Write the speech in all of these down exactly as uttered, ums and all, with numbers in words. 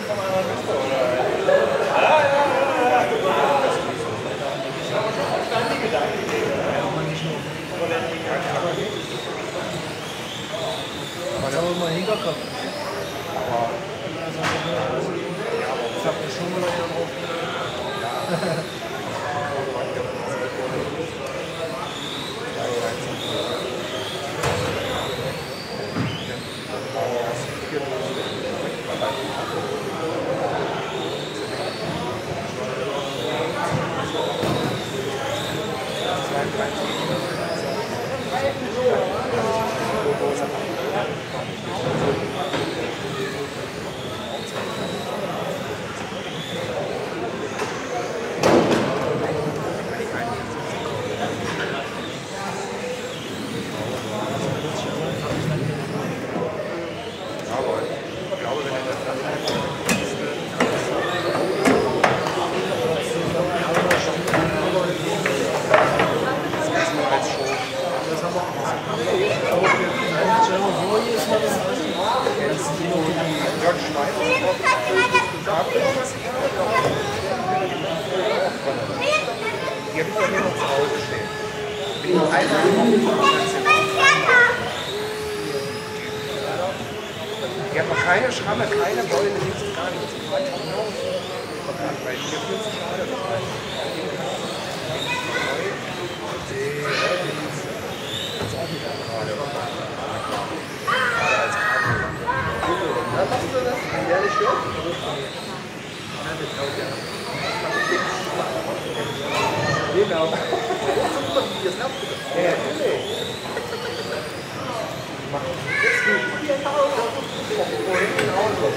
Aber da haben wir mal hingekommen. Ich hab schon mal wieder drauf. Die habe ich bei mir noch zu Hause stehen. Bin ich die hat noch keine Schramme, keine Beule, nichts, gar nichts. Weil ich hier fünfzig Jahre Ja, machst du das? Ja, nicht schön. Genau. Das nervt bitte. Ja, nee. Jetzt du hier nach Hause. Wohin nach Hause?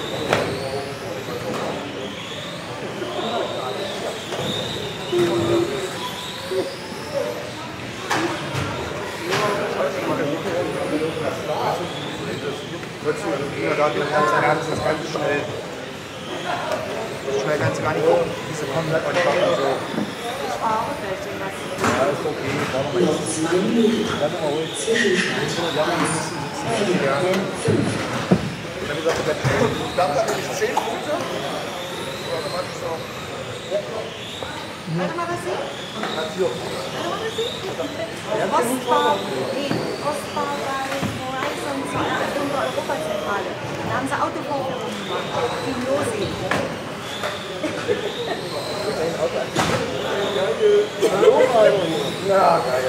Würdest du im Kindergarten kannst du ganz, das ganz schnell. So schnell kannst du gar nicht gucken. Diese komplett einfach so. Ja, ist okay. Brauchen wir nicht. Dann mal ruhig. Ja, man muss sitzen. Ja. Ich habe gesagt, da haben wir nämlich zehn Punkte. Warte mal, das auch. Warte mal, was sehen? Warte mal, was sehen? Ostbar, nee, Ostbar bei Horizon zur Eröffnung der Europazentrale. Da haben sie Autovorführungen gemacht. Die Losi. Ja, geil.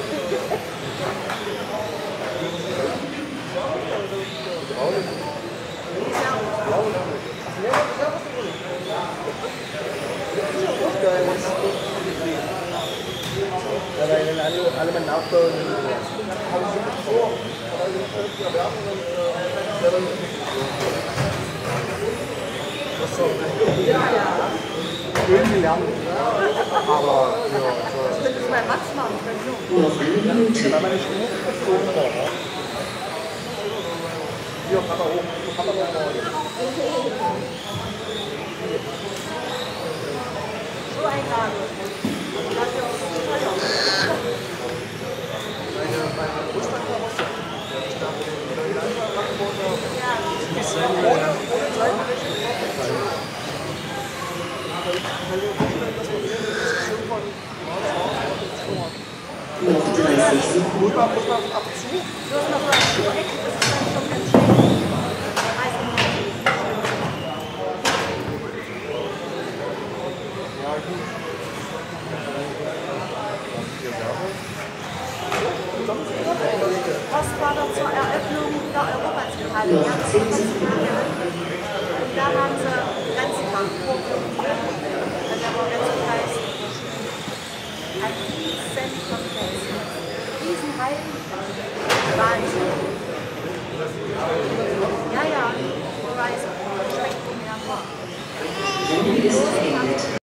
Ja, weil dann alle, alle mal nachbauen. Irgendwie lernen. Aber ja, Das könnte es bei Max machen, ich noch eine Minute. Da meine Schuhe hier, Papa hoch. Papa hoch. so einladen. Noch dreißig Sekunden. Du hast noch so ein Schuheck, das ist dann schon ganz schön. Was war doch zur Eröffnung der Europazentrale? Die haben zehn Sekunden. Und da haben sie ganz lang vorproduziert. Und da war ganz begeistert. Ein riesen Komplex. Riesen Hallen. Wahnsinn. Ja, ja. Horizon. Spektakulär. Sendung ist beendet.